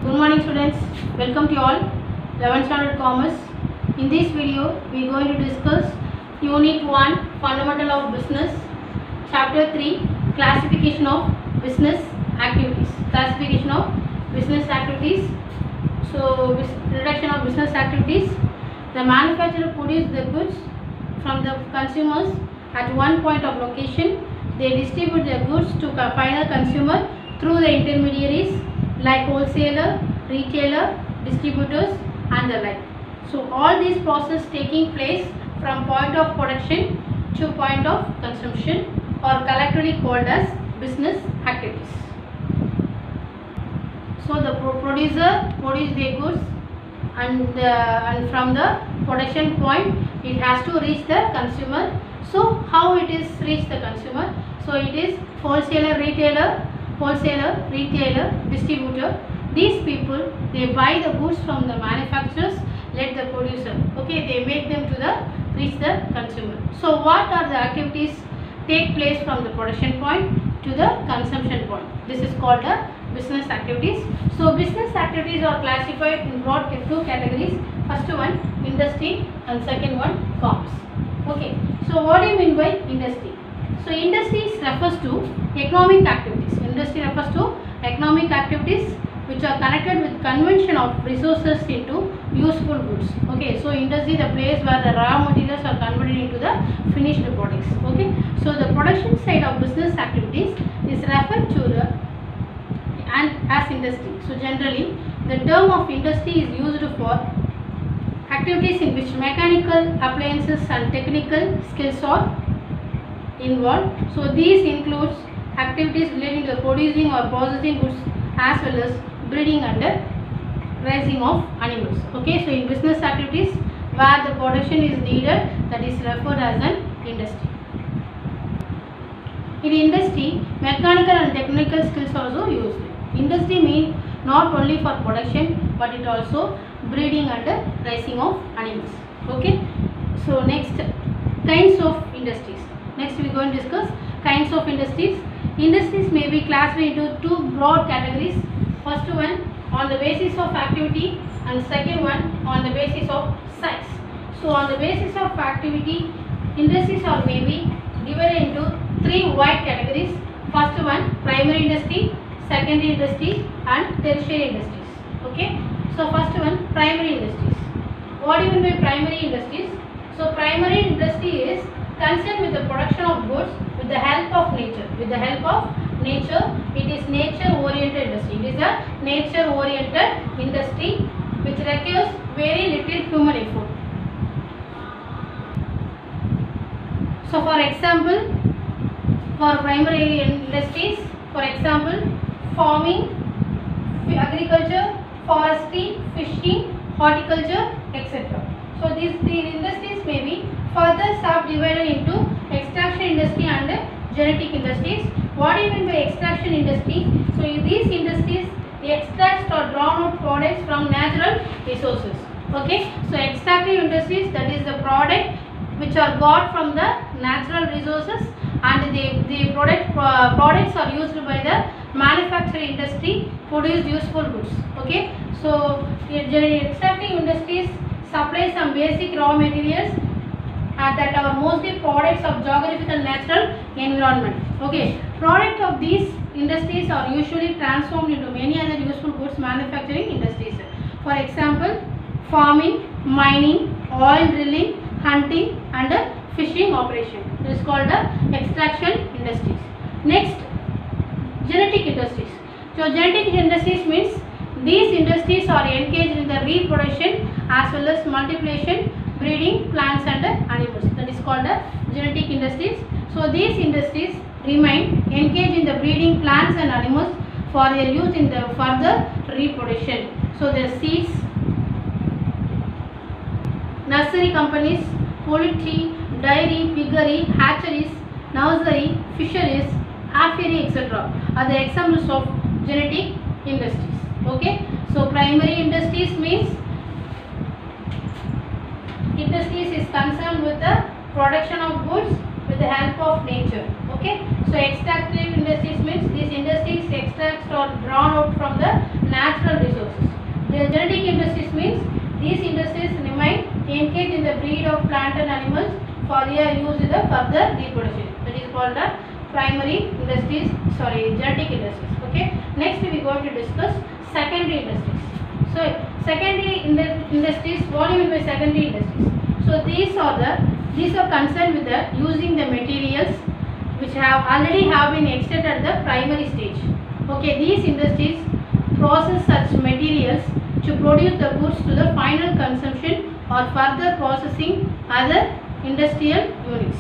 Good morning students, welcome to you all 11th standard commerce. In this video we are going to discuss unit 1 fundamental of business, chapter 3 classification of business activities. So reduction of business activities. The manufacturer produces the goods from the consumers at one point of location. They distribute the goods to final consumer through the intermediaries like wholesaler, retailer, distributors and the like. So all these processes taking place from point of production to point of consumption are collectively called as business activities. So the producer produces the goods and from the production point it has to reach the consumer. So how it is reach the consumer? So it is wholesaler, retailer, distributor. These people, they buy the goods from the manufacturers, let the producer, okay, they make them to the reach the consumer. So what are the activities take place from the production point to the consumption point? This is called the business activities. So business activities are classified in broad two categories. First one industry and second one commerce. Okay, so what do you mean by industry? So industry refers to economic activities. Industry refers to economic activities which are connected with conversion of resources into useful goods. Okay, so industry the place where the raw materials are converted into the finished products. Okay, so the production side of business activities is referred to the and as industry. So generally the term of industry is used for activities in which mechanical appliances and technical skills are involved. So these includes activities relating to producing or processing goods as well as breeding and raising of animals. Okay, so in business activities where the production is needed, that is referred as an industry. In industry, mechanical and technical skills are also used. Industry means not only for production but it also breeding and raising of animals. Okay, so next kinds of industries. Next we are going to discuss kinds of industries. Industries may be classified into two broad categories. First one on the basis of activity and second one on the basis of size. So on the basis of activity, industries are maybe divided into three wide categories. First one primary industry, secondary industry and tertiary industries. Okay, so first one primary industries. What do you mean by primary industries? So primary industry is concerned with the production of goods with the help of nature. It is nature oriented industry. It is a nature oriented industry which requires very little human effort. So for example, for primary industries, for example, farming, agriculture, forestry, fishing, horticulture, etc. So these industries may be further subdivided into extraction industry and genetic industries. What do you mean by extraction industry? So in these industries, the extracts or drawn out products from natural resources. Okay, so extractive industries, that is the product which are got from the natural resources and the products are used by the manufacturing industry produce useful goods. Okay, so extractive industries supply some basic raw materials that are mostly products of geographical and natural environment. Okay, products of these industries are usually transformed into many other useful goods manufacturing industries. For example, farming, mining, oil drilling, hunting and fishing operation. This is called the extraction industries. Next, genetic industries. So genetic industries means these industries are engaged in the reproduction as well as multiplication, breeding plants and animals. That is called the genetic industries. So these industries remain engaged in the breeding plants and animals for their use in the further reproduction. So the seeds, nursery companies, poultry, dairy, piggery, hatcheries, nursery, fisheries, apiary, etc. are the examples of genetic industries. Okay, so primary industries means industries is concerned with the production of goods with the help of nature. Okay, so extractive industries means these industries extracts or drawn out from the natural resources. The genetic industries means these industries remain engaged in the breed of plant and animals for their use in the further reproduction. That is called the primary industries, genetic industries. Okay. Next we are going to discuss secondary industries. So secondary industries, what do you mean by secondary industries? So these are concerned with the using the materials which have already been extracted at the primary stage. Okay, these industries process such materials to produce the goods to the final consumption or further processing other industrial units.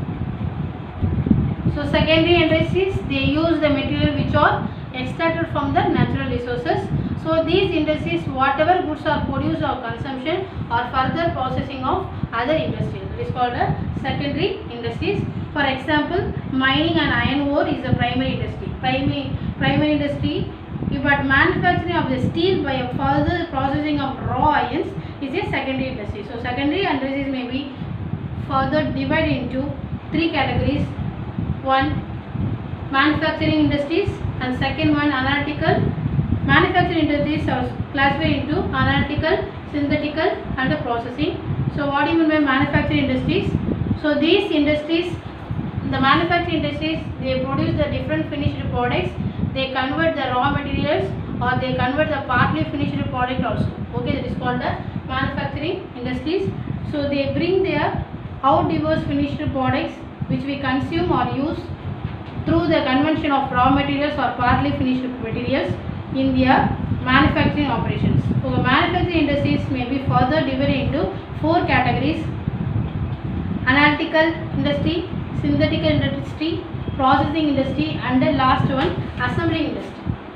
So secondary industries, they use the material which are extracted from the natural resources. So these industries, whatever goods are produced or consumption or further processing of other industries, it is called a secondary industries. For example, mining and iron ore is a primary industry. Primary industry, but manufacturing of the steel by a further processing of raw irons is a secondary industry. So secondary industries may be further divided into three categories. One, manufacturing industries, and second one, analytical. Manufacturing industries are classified into analytical, synthetical and processing. So what do you mean by manufacturing industries? So these industries, the manufacturing industries, they produce the different finished products. They convert the raw materials or they convert the partly finished product also. Okay, that is called the manufacturing industries. So they bring their out diverse finished products which we consume or use through the conversion of raw materials or partly finished materials in their manufacturing operations. So manufacturing industries may be further divided into four categories: analytical industry, synthetical industry, processing industry, and the last one, assembling industry.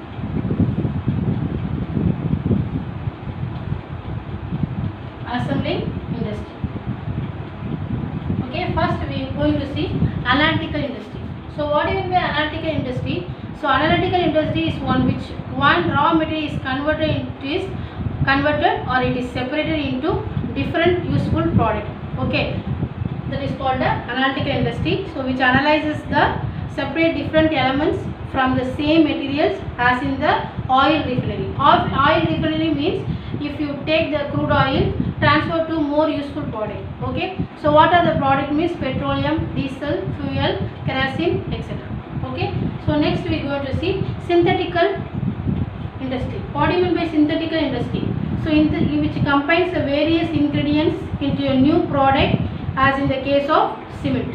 Assembling industry. Okay, first we are going to see analytical industry. So what do you mean by analytical industry? So analytical industry is one which one raw material is converted or it is separated into different useful product. Okay, that is called the analytical industry. So which analyzes the separate different elements from the same materials as in the oil refinery. Oil refinery means if you take the crude oil, transfer to more useful product. Okay, so what are the product means? Petroleum, diesel, fuel, kerosene, etc. Okay, so next we are going to see synthetical industry. What do you mean by synthetical industry? So which combines the various ingredients into a new product, as in the case of cement.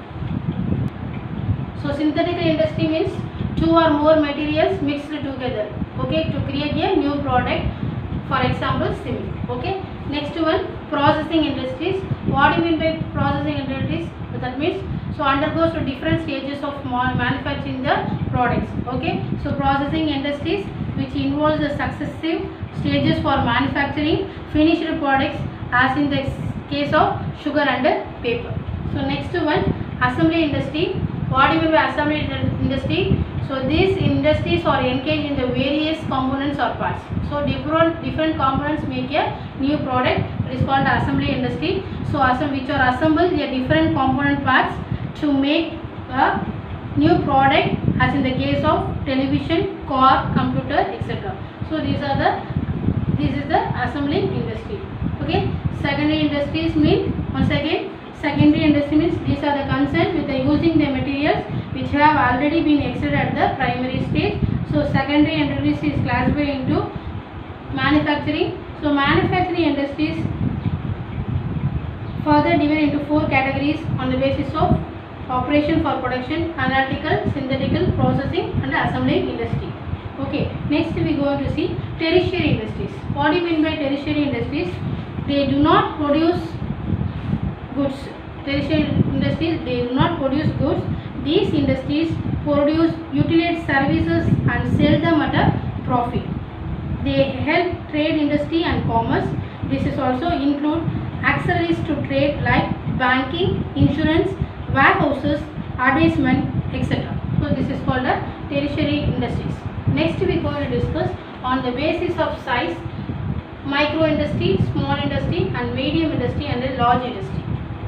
So synthetical industry means two or more materials mixed together, okay, to create a new product, for example cement. Okay, next one, processing industries. What do you mean by processing industries? That means so undergoes to different stages of manufacturing the products. Okay, so processing industries which involves the successive stages for manufacturing finished products, as in the case of sugar and paper. So next one, assembly industry. What do you mean by assembly industry? So these industries are engaged in the various components or parts. So different components make a new product. It is called assembly industry. So which are assembled a different component parts to make a new product, as in the case of television, car, computer, etc. So this is the assembling industry. Okay, secondary industries mean, once again, secondary industry means these are the concerned with the using the materials which have already been extracted at the primary stage. So secondary industries is classified into manufacturing. So manufacturing industries further divided into four categories on the basis of operation for production: analytical, synthetical, processing and assembling industry. Okay, next we are going to see tertiary industries. What do you mean by tertiary industries? They do not produce goods. Tertiary industries, they do not produce goods. These industries produce utility services and sell them at a profit. They help trade industry and commerce. This is also include accessories to trade like banking, insurance, warehouses, advertisement, etc. So this is called a tertiary industries. Next we are going to discuss on the basis of size: micro industry, small industry and medium industry and a large industry.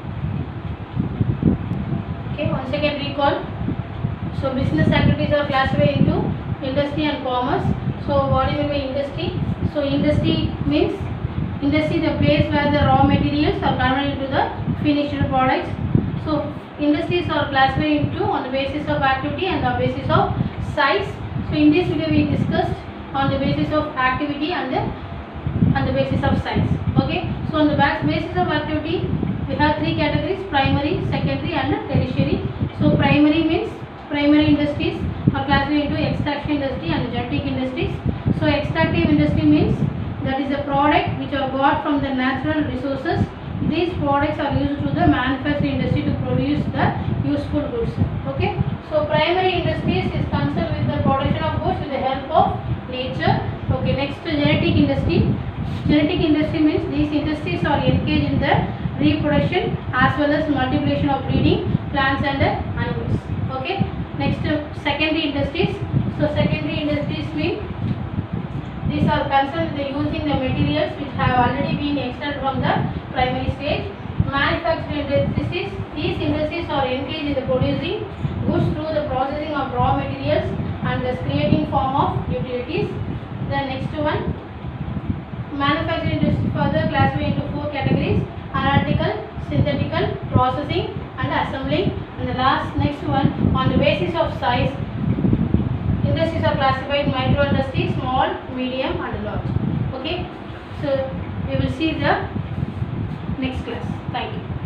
Okay, once again recall. So business activities are classified into industry and commerce. So what do you mean by industry? So industry means industry the place where the raw materials are converted into the finished products. So industries are classified into on the basis of activity and the basis of size. So in this video we discussed on the basis of activity and the basis of size. Okay. So on the basis of activity we have three categories: primary, secondary and tertiary. So primary means primary industries are classified into extraction industry and genetic industries. So extractive industry means that is a product which are got from the natural resources. These products are used to the manufacturing industry to produce the useful goods. Okay. So primary industries is concerned with the production of goods with the help of nature. Okay. Next, genetic industry. Genetic industry means these industries are engaged in the reproduction as well as multiplication of breeding plants and animals. Okay. Next, secondary industries. So secondary industries mean these are concerned with using the materials which have already been extracted from the primary stage. Manufacturing industries. These industries are engaged in the producing goods through the processing of raw materials and thus creating form of utilities. The next one, manufacturing industry further classified into four categories: analytical, synthetical, processing and assembling. And the next one, on the basis of size, industries are classified micro industry, small, medium and large. Okay. So we will see the next class. Thank you.